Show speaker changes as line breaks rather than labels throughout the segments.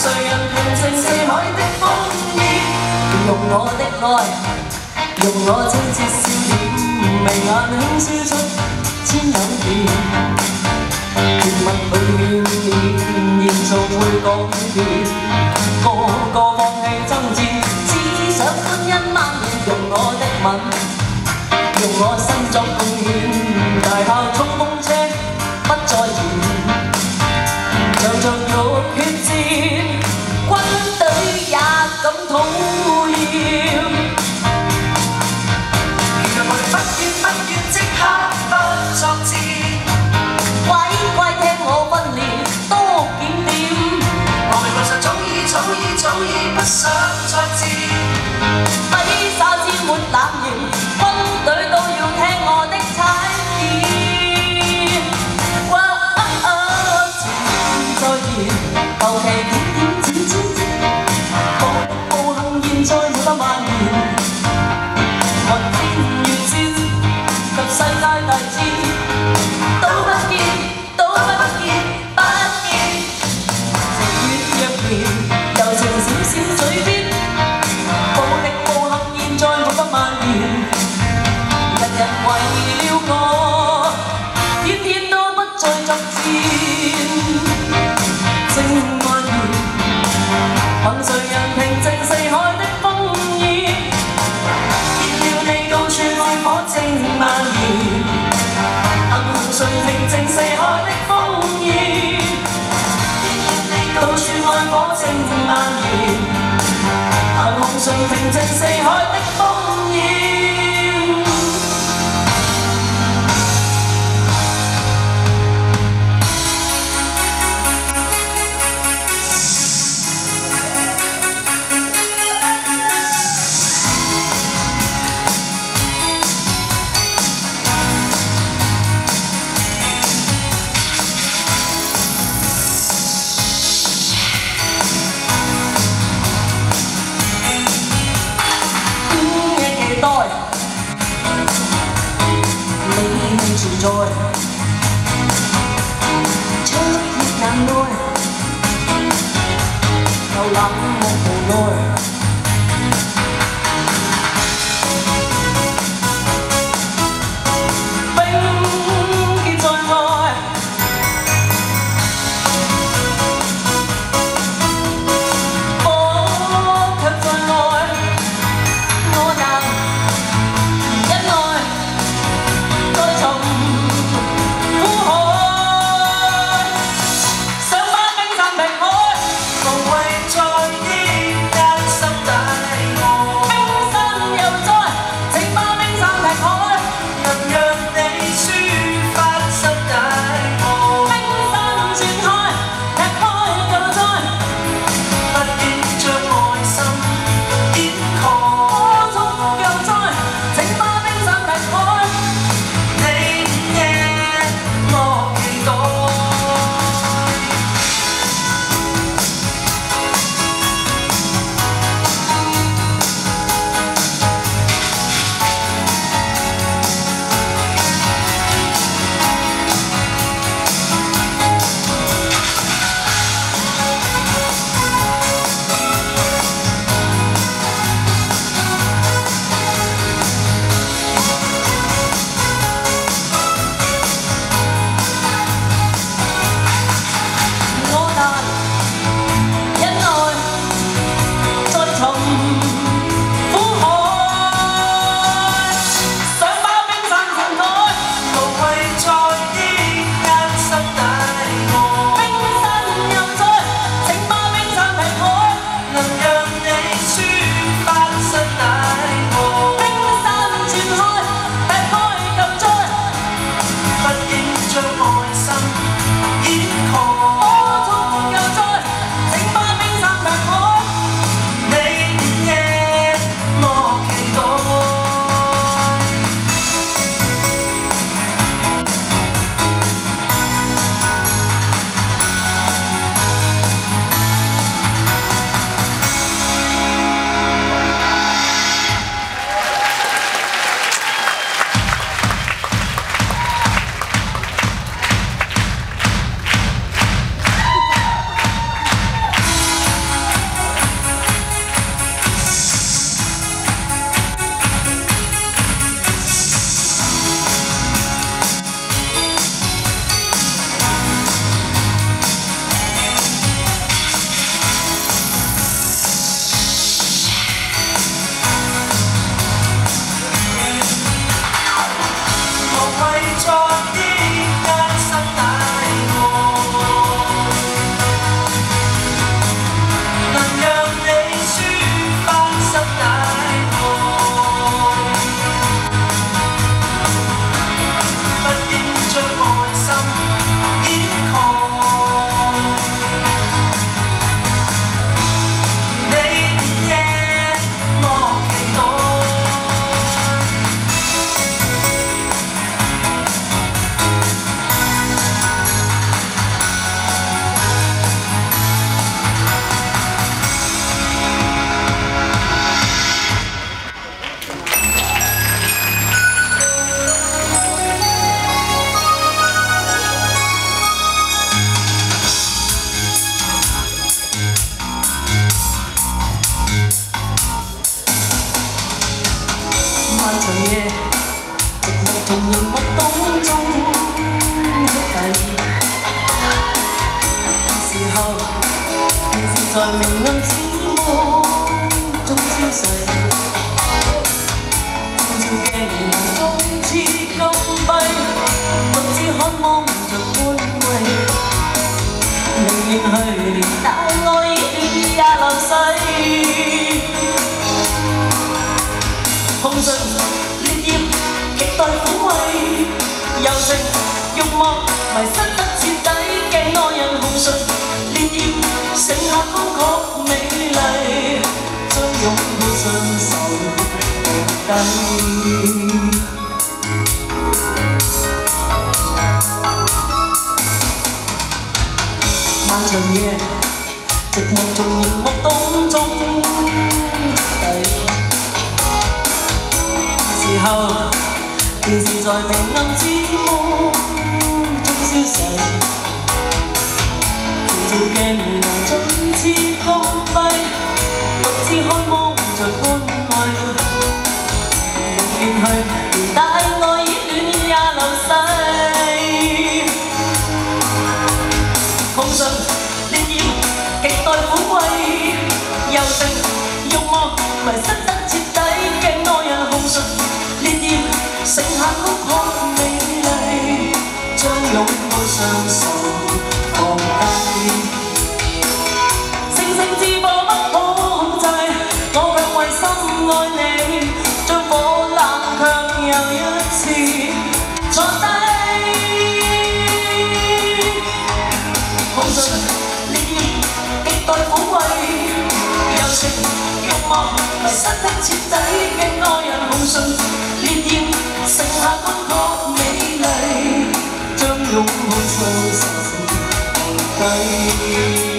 谁人平靜四海的風雨？用我的愛，用我清澈笑臉，眉眼輕笑出千有變。甜蜜裏面，現做會改變，個個放棄爭戰，只想歡欣蔓延。用我的吻，用我身作貢獻，大炮衝鋒車不再燃。 像着浴血戰，軍隊也敢討厭。原來不願即刻不作戰，乖聽我訓練多檢點。我明白實早已不想再戰，揮灑之沒冷凝，軍隊都要聽我的踩點。 後期點剪，暴力暴行現在沒得蔓延，雲天月照及世界大戰，都不見，情願若然，柔情閃閃嘴邊，暴力暴行現在沒得蔓延，人人為了我，天都不再作戰。 正蔓延，憑誰人平靜四海的風雨？燃了你到處愛火正蔓延，憑誰平靜四海的風雨？燃了你到處愛火正蔓延，憑誰平靜四海的風雨？ 存在，出血眼內，又冷漠無奈。冰結在外，火卻在內，我能忍耐，再尋。 從熒幕當中翳遞。時候，平時在明暗之光中消逝，照照鏡頭中似金幣，獨自渴望着安慰。明年去年大愛已也流逝，紅唇烈焰極待撫慰，柔情慾望迷失得徹底，鏡內人紅唇烈焰剩下乾涸美麗，將擁抱雙手放低。漫長夜，寂寞從熒幕當中翳遞。時候，電視在明暗之光中消逝，照照鏡頭盡似金幣，獨自渴望着安慰。明年去，連大愛已戀也流逝，紅唇烈焰極待撫慰，柔情慾望迷失得徹底，鏡內人紅唇烈焰剩下乾涸美麗，將擁抱雙手放低。星星之火不可控制，我卻為心愛你，將火冷卻又一次坐低。紅唇烈焰極待撫慰，柔情慾望迷失得徹底，鏡內人紅唇烈焰剩下乾涸美麗，將擁抱雙手放低。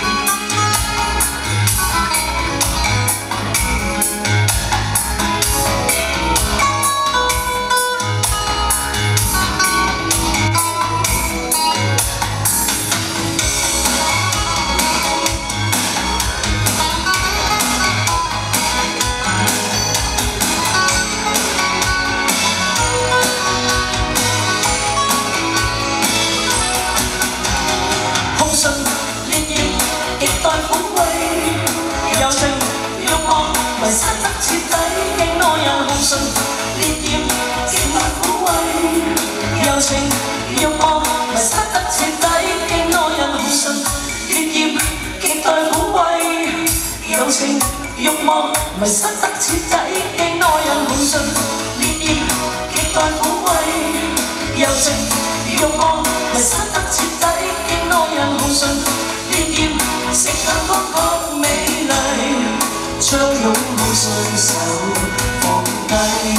柔情慾望迷失得徹底，鏡內人紅唇烈焰極待撫慰，柔情慾望迷失得徹底，鏡內人紅唇烈焰極待撫慰，柔情慾望迷失得徹底，鏡內人紅唇烈焰極待撫慰，柔情慾望迷失得徹底，鏡內人紅唇烈焰剩下乾涸美麗，將擁抱雙手放低。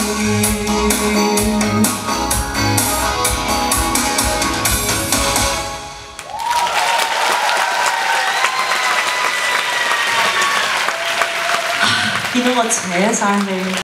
見到我扯晒氣。